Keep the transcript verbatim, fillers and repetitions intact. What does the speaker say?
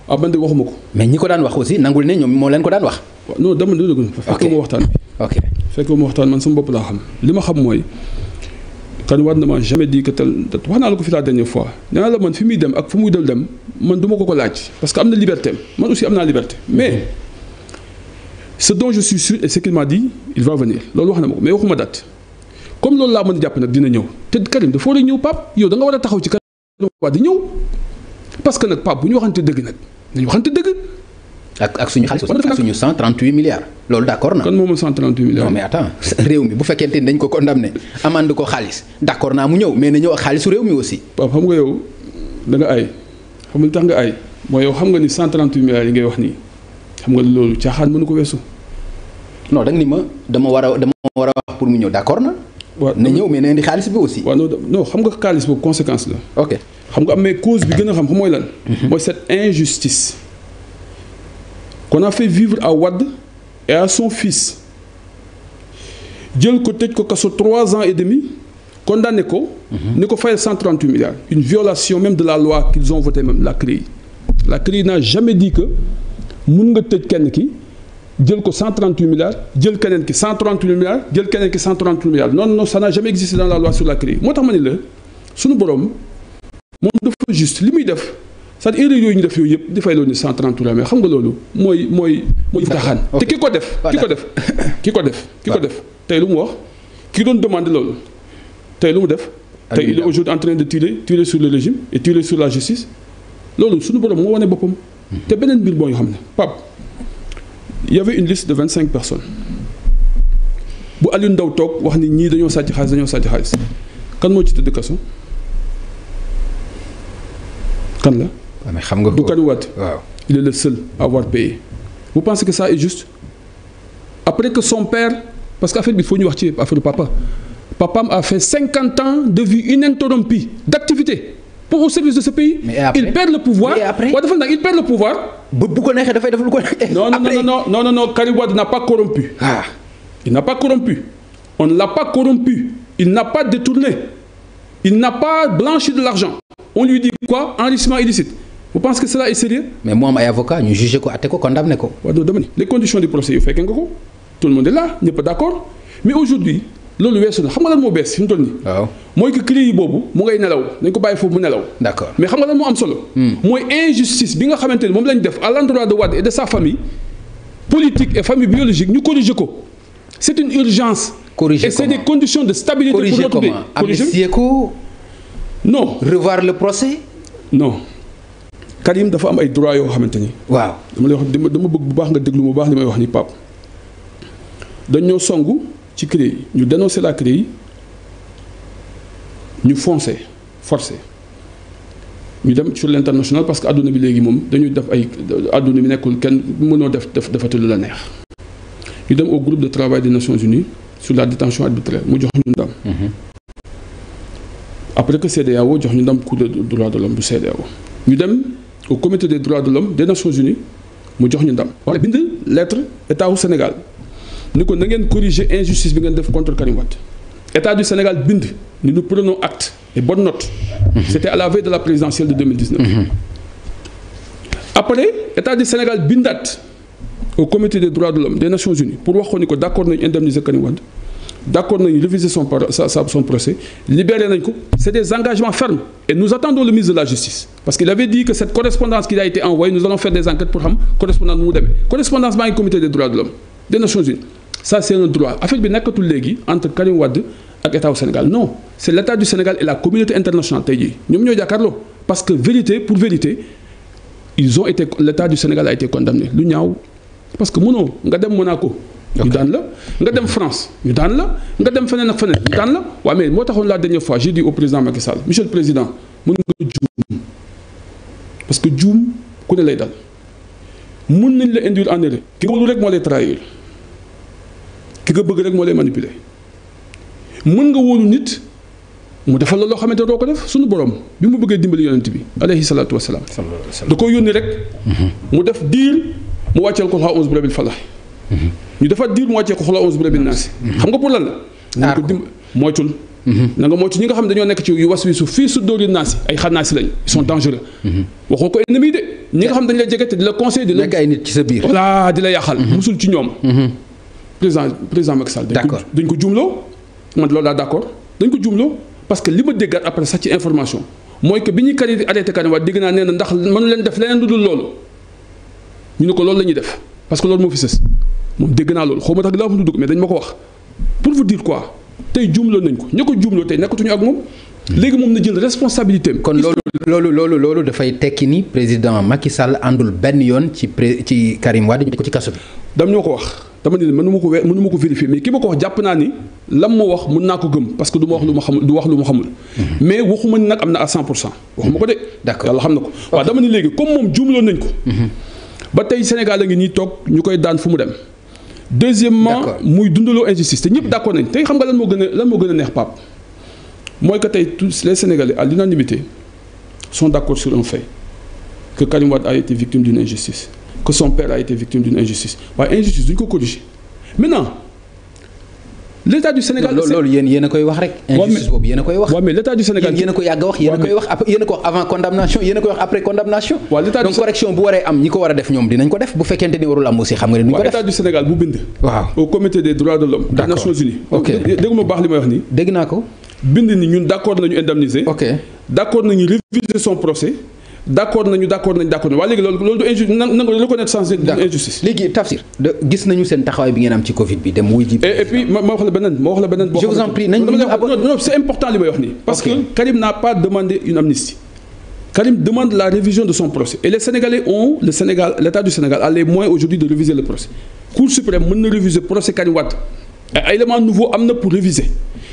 ah man de waxuma ko. mais ñi ko daan wax aussi nangul ne ñoom moo leen ko daan wax. non dama dégg nga. ok fekkee ma waxtaan bi. ok fekkee ma waxtaan man sama bopp laa xam li ma xam mooy Karim Wade ne m'a jamais dit que tel wax naa la ko fi la dernière fois nee naa la man fi muy dem ak fu muy del dem man du ma ko ko laaj parce que am na liberté man aussi am naa liberté mais ce dont je suis sûr et ce qu'il m'a dit il va venir loolu wax na ma ko mais waxuma date comme loolu laa mën a jàpp nag dina ñëw te Karim dafa war a ñëw Pape yow da nga war a taxaw ci Karim Wade di ñëw parce que nag Pape bu ñu waxante dëgg nag nañu waxante dëgg. ak ak suñu xaalis ak suñu cent trente-huit milliards loolu d'accord na. kan moom cent trente-huit milliards. non mais attends réew mi bu fekkente ni dañ ko condamné amande ko xaalis d'accord naa mu ñëw mais na ñëw ak xaalisu réew mi aussi. Pape xam nga yow da nga ay xam nga li tax nga ay mooy yow xam nga ni cent trente-huit milliards yi ngay wax nii xam nga loolu caaxaan mënu ko weesu. non da nga ni ma dama war a dama war a wax pour mu ñëw d'accord na. waaw na ñëw mais na indi xaalis bi aussi. waaw non non xam nga xaalis boobu conséquence la. ok xam nga am mais cause bi gën a xam xam mooy lan. mooy cette injustice. qu'on a fait vivre à Wade et à son fils jël ko tëj ko kaso trois ans et demi condamné ko. ni ko fayal cent trente-huit milliards. une violation même de la loi qu'ils ont voté même la C R E I. la C R E I n'a jamais dit que mun nga tëj kenn ki jël ko cent trente-huit milliards jël keneen ki cent trente-huit milliards jël keneen ki cent trente-huit milliards non non ça n'a jamais existé dans la loi sur la C R E I moo tax ma ni la sunu borom moom dafa juste li muy def. c'est-à-dire erreur yooyu ñu def yooyu yëpp dafay loolu ni cent trente mais xam nga loolu mooy mooy mooy taxaan te ki ko def ki ko def ki ko def ki ko def tey lu mu wax ki doon demandé loolu tey lu mu def tey il est aujourd'hui en train de tirer tirer sur le régime et tirer sur la justice loolu suñu borom moo wane boppam te beneen mbir boo ñu xam ne Pape il y avait une liste de vingt cinq personnes bu Aliou Ndao toog wax ni ñii dañoo sàcc xaalis dañoo sàcc xaalis kan moo ci tëdd kaso kan la mais xam nga du Karim Wade waaw il est le seul à avoir payé vous pensez que ça est juste après que son père parce que affaire bi faut ñu wax ci affaire papa papam a fait cinquante ans de vie ininterrompue d'activité pour au service de ce pays. mais après il perd le pouvoir. mais après waaw dafa nag il perd le pouvoir. bu bu ko neexee dafay def lu ko neexee. non non non non non non non Karim Wade n'a pas corrompu. ah il n'a pas corrompu on ne l'a pas corrompu il n'a pas détourné il n'a pas blanchi de l'argent on lui dit quoi enrichissement illicite. vous pensez que cela est sérieux. mais mu am ay avocat ñu jugé ko atte ko condamné ko. waaw non dama ni les conditions du procès yu fekkee nga ko tout le monde est là ñëpp d'accord mais aujourd'hui loolu weesu na xam nga lan moo bees fi mu toll nii. waaw mooy que C R E I boobu mu ngay nelaw dañ ko bàyyi foofu mu nelaw. d'accord mais xam nga lan moo am solo. mooy injustice bi nga xamante ni moom lañ def à l'endroit de Wade et de sa famille politique et famille biologique ñu corriger ko c'est une urgence. corriger et c'est comment? des conditions de stabilité. corriger pour notre pays. comment amnistier ko. non revoir le procès. non. Karim dafa am ay droits yoo xamante ni. waaw dama lay wax dama dama bëgg bu baax nga déglu mu baax li may wax ni Pape dañoo songu ci C R E I ñu dénoncer la C R E I ñu foncer forcer ñu dem sur l'international parce que adduna bi léegi moom dañuy def ay adduna bi nekkul kenn mënoo def def defati lu la neex ñu dem au groupe de travail des Nations Unies sur la détention arbitraire mu jox ñu ndam. après que C E D E A O jox ñu ndam Cour des droits de l'homme bu C E D E A O ñu dem. au comité des droits de l'homme des Nations Unies mu jox ñu ndam. wala bind lettre état wu Sénégal ni ko na ngeen corriger injustice bi ngeen def contre Karim Wade état du Sénégal bind ni nous prenons acte et bonne note. c'était à la veille de la présidentielle de deux mille dix-neuf. après état du Sénégal bindaat au comité des droits de l'homme des Nations Unies pour wax ko ni ko d'accord nañu indemniser Karim Wade d'accord nañu réviser son sa son procès libérer nañ ko c'est des engagements fermes et nous attendons le ministre de la justice parce qu'il avait dit que cette correspondance qui a été envoyée nous allons faire des enquêtes pour xam correspondance mu demee correspondance baa ngi comité des droits de l'homme des Nations Unies ça c'est un droit affaire bi nekkatul léegi entre Karim Wade ak état du Sénégal non c'est l'état du Sénégal et la communauté internationale tey jii ñoom ñoo jàkkaarloo parce que vérité pour vérité ils ont été l'état du Sénégal a été condamné lu ñaaw parce que mënoo nga dem Monaco ñu daan la nga dem France ñu daan la nga dem feneen ak feneen ñu daan la waaw mais moo taxoon la dernière fois j'ai dit au président Macky Sall monsieur le président mën nga juum parce que juum ku ne lay dal mën nañ la induire en erreur ki nga wóolu rek moo lay trahir ki nga bëgg rek moo lay manipuler mën nga wóolu nit mu defal la loo xamante doo ko def suñu borom bi mu bëggee dimbali yonent bi alayhi salaatu wassalaam da ko yónni rek mu def diir mu wàcceel ko xaa onze bi rabil falax ñu dafa diir mu wàccee ko xoolal onze bi rabbi naasi xam nga pour lan la. ñu ko dim moytul na nga moytu ñi nga xam dañoo nekk ci yu was wi su fii su dóori naa si ay xanaa si lañ ils sont dangereux. waxoo ko ennemi de ñi nga xam dañ la jege te di la conseil di la. nekk ay nit ci sa biir. voilà di la yàqal. musul ci ñoom. président président Macky Sall. d'accord dañ ko jumloo man loolu laa d'accord dañ ko jumloo parce que li ma déggaat après sax ci information mooy que bi ñuy kari arrêté Karim Wade dégg naa nee na ndax mënu leen def leneen lu dul loolu ñu ne ko loolu la ñuy def parce que loolu moo fi sës moom dégg naa loolu xaw ma tax di la wax du dugg mais dañ ma ko wax pour vous dire quoi tey jumloo nañ ko ña ko jumloo tey nekkatuñu ak moom léegi moom na jël responsabilité am. kon loolu loolu loolu loolu dafay tekki ni président Macky Sall àndul benn yoon ci pré ci Karim Wade ñu ko ci kaso bi. dam ñoo ko wax dama ne mënu ma ko we mënu ma ko vérifier mais ki ma ko wax jàpp naa ni lam ma wax mën naa ko gëm parce que du ma wax lu ma xamul du wax lu ma xamul. mais waxuma ni nag am na à cent pour cent. waxuma ko de. d'accord yàlla xam na ko. waaw dama ne léegi comme moom jumloo nañ ko. ba tey Sénégal a ngi nii toog ñu koy daan fu mu dem. deuxièmement muy dundaloo injustice te ñëpp d'accord nañ tey xam nga lan moo gën a lan moo gën a neex Pape mooy que tey tous les Sénégalais à l'unanimité sont d'accord sur un fait que Karim Wade a été victime d'une injustice que son père a été victime d'une injustice waaye injustice duñ ko corriger maintenant l'état du Sénégal. loolu yéen yéen a koy wax rek. injustice boobu yéen a koy wax. waaw mais l'état du Sénégal yéen a ko yàgg a wax yéen a koy wax yéen a ko wax avant condamnation yéen a koy wax après condamnation. waaw l'état donc correction bu waree am ñi ko war a def ñoom dinañ ko def bu fekkente ni warul am aussi xam nga ne duñ ko def. état du Sénégal bu bind. waaw au comité des droits de l'homme des Nations Unies. ok dégg ma baax li may wax nii. dégg naa ko. bind ni ñun d'accord nañu indemniser. ok d'accord nañu réviser son procès. d'accord nañu d'accord nañu d'accord nañu waaye léegi loolu loolu du injustice na nga reconnaître sans injustice. léegi Tafsir de gis nañu seen taxawaay bi ngeen am ci Covid bi dem wuy ji. et puis ma ma wax la beneen ma wax la beneen. boo je vous en prie nañu non c'est important li may wax nii. parce que Karim n'a pas demandé une amnistie. Karim demande la révision de son procès et les Sénégalais ont le Sénégal l'État du Sénégal a les moyens aujourd'hui de réviser le procès. Cour suprême mën na réviser procès Karim Wade ay éléments nouveaux am na pour réviser